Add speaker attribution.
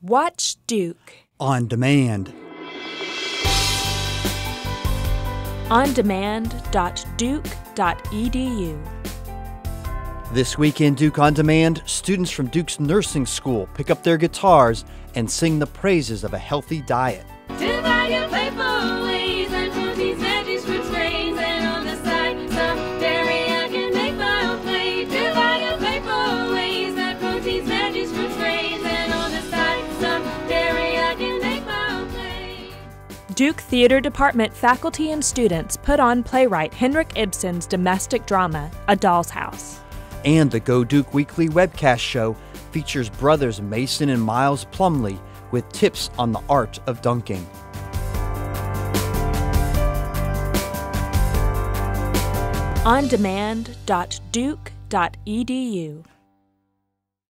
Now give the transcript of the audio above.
Speaker 1: Watch Duke.
Speaker 2: On demand.
Speaker 1: ondemand.duke.edu.
Speaker 2: This week in Duke On Demand, students from Duke's nursing school pick up their guitars and sing the praises of a healthy diet.
Speaker 1: Duke Theater Department faculty and students put on playwright Henrik Ibsen's domestic drama, A Doll's House.
Speaker 2: And the GoDuke Weekly webcast show features brothers Mason and Miles Plumlee with tips on the art of dunking.
Speaker 1: ondemand.duke.edu